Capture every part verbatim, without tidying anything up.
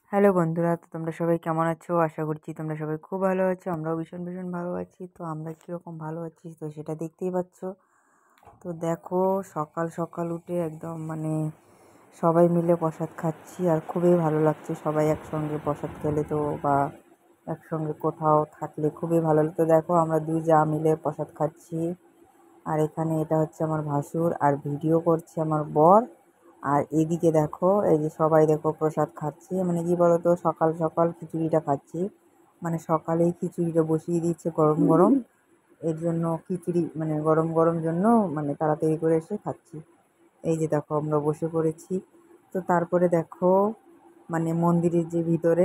Hello বন্ধুরা, তো তোমরা সবাই কেমন আছো? আশা করছি তোমরা সবাই খুব ভালো আছো। আমরাও ভীষণ, ভীষণ ভালো আছি। তো আমরা কীরকম ভালো আছি তো সেটা দেখতেই পাচ্ছ। তো দেখো, সকাল সকাল উঠে একদম মানে সবাই মিলে প্রসাদ খাচ্ছি আর খুবই ভালো লাগছে। সবাই একসঙ্গে প্রসাদ খেলে তো বা একসঙ্গে কোথাও থাকলে খুবই ভালো লাগতো। দেখো, আমরা দুই জা মিলে প্রসাদ খাচ্ছি। আর এখানে এটা হচ্ছে আমার ভাসুর, আর ভিডিও করছে আমার বর। আর এদিকে দেখো, এই যে সবাই দেখো প্রসাদ খাচ্ছি। মানে কি বলতো, সকাল সকাল খিচুড়িটা খাচ্ছি। মানে সকালেই খিচুড়িটা বসিয়ে দিচ্ছে গরম গরম, এর জন্য খিচুড়ি মানে গরম গরম জন্য মানে তাড়াতাড়ি করে এসে খাচ্ছি। এই যে দেখো, আমরা বসে পড়েছি। তো তারপরে দেখো, মানে মন্দিরের যে ভিতরে,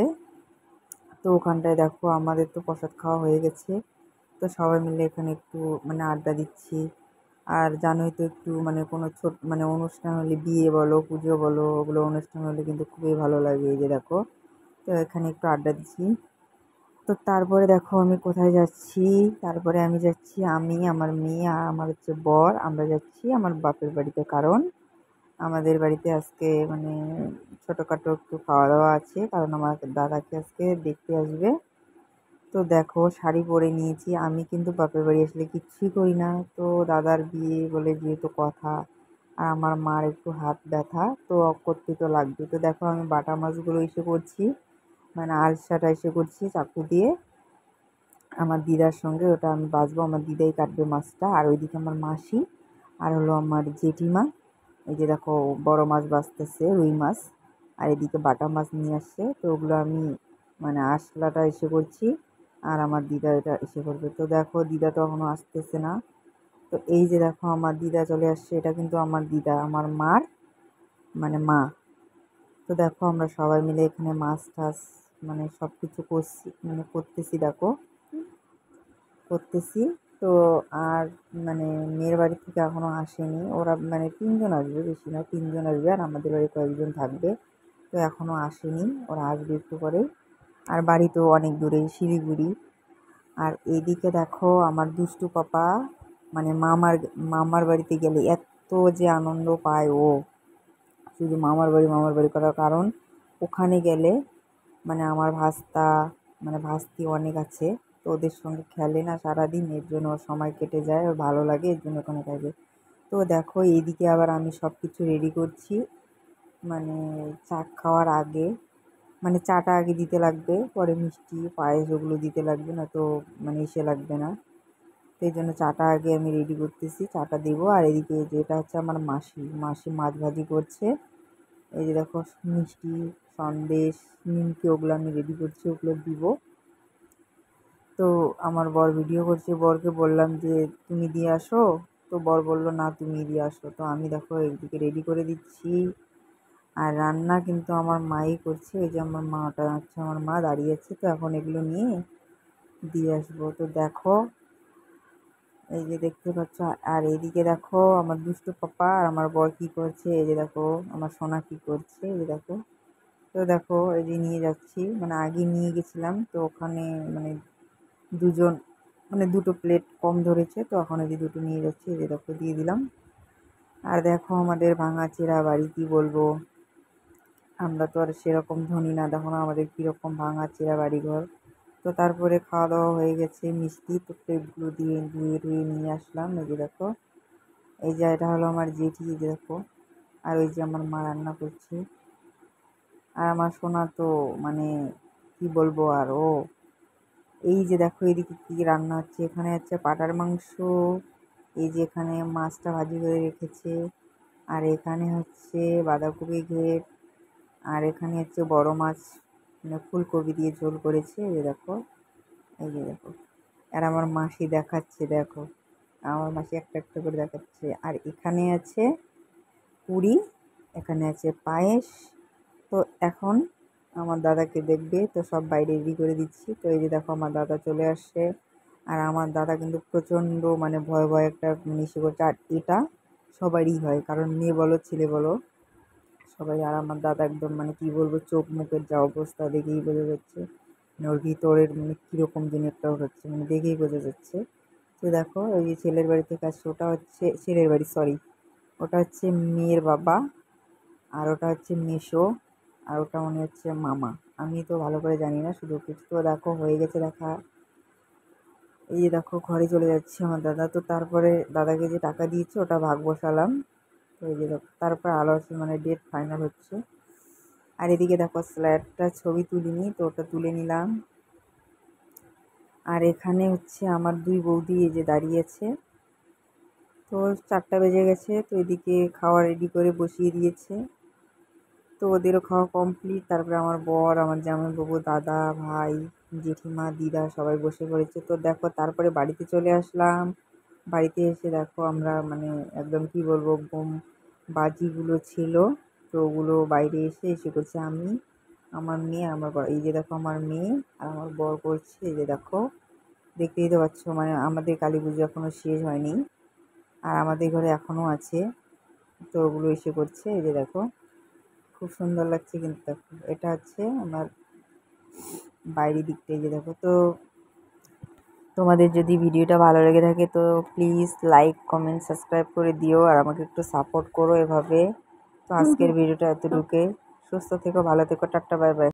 তো ওখানটায় দেখো আমাদের তো প্রসাদ খাওয়া হয়ে গেছে। তো সবাই মিলে এখানে একটু মানে আড্ডা দিচ্ছি। আর জানোই তো, একটু মানে কোনো ছোট মানে অনুষ্ঠান হলে, বিয়ে বলো পুজো বলো, ওগুলো অনুষ্ঠান হলে কিন্তু খুবই ভালো লাগে। এই যে দেখো, তো এখানে একটু আড্ডা দিচ্ছি। তো তারপরে দেখো আমি কোথায় যাচ্ছি, তারপরে আমি যাচ্ছি, আমি আমার মেয়ে আর আমার হচ্ছে বর, আমরা যাচ্ছি আমার বাপের বাড়িতে। কারণ আমাদের বাড়িতে আজকে মানে ছোটোখাটো একটু খাওয়া দাওয়া আছে, কারণ আমার দাদাকে আজকে দেখতে আসবে। তো দেখো, শাড়ি পরে নিয়েছি। আমি কিন্তু বাপের বাড়ি আসলে কিচ্ছুই করি না। তো দাদার বিয়ে বলে যেহেতু কথা, আর আমার মার একটু হাত ব্যথা, তো করতে তো লাগবে। তো দেখো, আমি বাটা মাছগুলো এসে করছি, মানে আলসাটা এসে করছি চাকু দিয়ে। আমার দিদার সঙ্গে ওটা আমি বাছবো, আমার দিদাই কাটবে মাছটা। আর ওইদিকে আমার মাসি আর হলো আমার জেঠিমা, এই যে দেখো বড় মাছ বাছতেছে, রুই মাছ। আর এদিকে বাটা মাছ নিয়ে আসছে, তো ওগুলো আমি মানে আঁশলাটা এসে করছি। আর আমার দিদা এটা এসে করবে। তো দেখো, দিদা তো এখনও আসতেছে না। তো এই যে দেখো, আমার দিদা চলে আসছে। এটা কিন্তু আমার দিদা, আমার মার মানে মা। তো দেখো, আমরা সবাই মিলে এখানে মাছ টাছ মানে সব কিছু করছি, মানে করতেছি দেখো, করতেছি। তো আর মানে মেয়ের বাড়ি থেকে এখনও আসেনি। ওরা মানে তিনজন আসবে, বেশি না, তিনজন আসবে, আর আমাদের বাড়ি কয়েকজন থাকবে। তো এখনও আসেনি, ওরা আসবে একটু পরে। আর বাড়ি তো অনেক দূরেই, শিলিগুড়ি। আর এইদিকে দেখো, আমার দুষ্টু পাপা মানে মামার মামার বাড়িতে গেলে এত যে আনন্দ পায় ও, শুধু মামার বাড়ি মামার বাড়ি করার কারণ, ওখানে গেলে মানে আমার ভাস্তা মানে ভাস্তি অনেক আছে, তো ওদের সঙ্গে খেলে না সারাদিন, এর জন্য ওর সময় কেটে যায়, ওর ভালো লাগে, এর জন্য ওখানে থাকে। তো দেখো, এইদিকে আবার আমি সব কিছু রেডি করছি, মানে চা খাওয়ার আগে, মানে চাটা আগে দিতে লাগবে, পরে মিষ্টি পায়েস ওগুলো দিতে লাগবে, না তো মানে এসে লাগবে না। তো এই জন্য চাটা আগে আমি রেডি করতেছি, চাটা দেবো। আর এদিকে যেটা হচ্ছে আমার মাসি মাসি মাছ ভাজি করছে। এই যে দেখো, মিষ্টি, সন্দেশ, নিমকি ওগুলো আমি রেডি করছি, ওগুলো দিব। তো আমার বর ভিডিও করছে, বরকে বললাম যে তুমি দিয়ে আসো। তো বর বলল না, তুমি দিয়ে আসো। তো আমি দেখো এদিকে রেডি করে দিচ্ছি। আর রান্না কিন্তু আমার মাই করছে। এই যে আমার মা, ওটা হচ্ছে আমার মা দাঁড়িয়ে আছে। তো এখন এগুলো নিয়ে দিয়ে আসবো। তো দেখো, এই যে দেখতে পাচ্ছ। আর এইদিকে দেখো, আমার দুষ্টু পাপা আর আমার বর কি করছে। এই যে দেখো, আমার সোনা কি করছে, এই যে দেখো। তো দেখো, এই যে নিয়ে যাচ্ছি, মানে আগে নিয়ে গেছিলাম, তো ওখানে মানে দুজন মানে দুটো প্লেট কম ধরেছে, তো এখন এই যে দুটো নিয়ে যাচ্ছি, এই যে দেখো দিয়ে দিলাম। আর দেখো, আমাদের ভাঙাচোরা বাড়ি, কি বলবো, আমরা তো আর সেরকম ধনী না। দেখো না আমাদের কীরকম ভাঙাচোরা বাড়িঘর। তো তারপরে খাওয়া দাওয়া হয়ে গেছে, মিষ্টি তো প্লেটগুলো দিয়ে ধুয়ে ধুয়ে নিয়ে আসলাম। এই যে দেখো, এই যে এটা হলো আমার জেঠি, এই যে দেখো। আর ওই যে আমার মা রান্না করছে। আর আমার সোনা তো মানে কি বলবো আর, ও এই যে দেখো, এদিকে কী রান্না হচ্ছে, এখানে হচ্ছে পাঁঠার মাংস। এই যে এখানে মাছটা ভাজি করে রেখেছে। আর এখানে হচ্ছে বাঁধাকপি ঘেট। আর এখানে হচ্ছে বড় মাছ, মানে ফুলকপি দিয়ে ঝোল করেছে। এই যে দেখো, এই যে দেখো। আর আমার মাসি দেখাচ্ছে, দেখো আমার মাসি একটা একটা করে দেখাচ্ছে। আর এখানে আছে পুরি, এখানে আছে পায়েস। তো এখন আমার দাদাকে দেখবে, তো সব বাইরে রেডি করে দিচ্ছি। তো এই যে দেখো, আমার দাদা চলে আসছে। আর আমার দাদা কিন্তু প্রচণ্ড মানে ভয় ভয় একটা মিশে করছে। আর এটা সবারই হয়, কারণ মেয়ে বলো ছেলে বলো সবাই। আর আমার দাদা একদম মানে কি বলবো, চোখ মুখের যা অবস্থা দেখেই বোঝা যাচ্ছে, মানে ওর ভিতরের মানে কীরকম যেন একটা হচ্ছে, মানে দেখেই বোঝা যাচ্ছে। তো দেখো, ওই যে ছেলের বাড়ি থেকে আসছে, ওটা হচ্ছে ছেলের বাড়ি, সরি, ওটা হচ্ছে মেয়ের বাবা। আর ওটা হচ্ছে মেসো। আর ওটা মনে হচ্ছে মামা। আমি তো ভালো করে জানি না, শুধু কিছু তো দেখো হয়ে গেছে দেখা। এই যে দেখো ঘরে চলে যাচ্ছে আমার দাদা। তো তারপরে দাদাকে যে টাকা দিয়েছে ওটা ভাগ বসালাম। তো এই যে দেখো তারপর আলো মানে ডেট ফাইনাল হচ্ছে। আর এদিকে দেখো স্ল্যাবটা ছবি তুলিনি, তো ওটা তুলে নিলাম। আর এখানে হচ্ছে আমার দুই বৌদি এই যে দাঁড়িয়েছে। তো চারটা বেজে গেছে, তো এদিকে খাওয়া রেডি করে বসিয়ে দিয়েছে। তো ওদেরও খাওয়া কমপ্লিট। তারপরে আমার বর, আমার জামাইবাবু, দাদা, ভাই, জেঠিমা, দিদা সবাই বসে পড়েছে। তো দেখো তারপরে বাড়িতে চলে আসলাম। বাড়িতে এসে দেখো আমরা মানে একদম কি বলবো, বোম বাজিগুলো ছিল, তো ওগুলো বাইরে এসে এসে করছে আমি, আমার মেয়ে, আমার বর। এই যে দেখো আমার মেয়ে আর আমার বর করছে। এই যে দেখো, দেখতেই তো পাচ্ছ, মানে আমাদের কালী পুজো এখনো শেষ হয়নি, আর আমাদের ঘরে এখনো আছে। তো ওগুলো এসে করছে। এই যে দেখো খুব সুন্দর লাগছে কিন্তু। দেখো এটা হচ্ছে আমার বাইরের দিকটা। এই যে দেখো। তো তোমাদের যদি ভিডিওটা ভালো লেগে থাকে তো প্লিজ লাইক, কমেন্ট, সাবস্ক্রাইব করে দিও, আর আমাকে একটু সাপোর্ট করো এভাবে। তো আজকের ভিডিওটা এতটুকুই। সুস্থ থেকো, ভালো থেকো, টাটা, বাই বাই।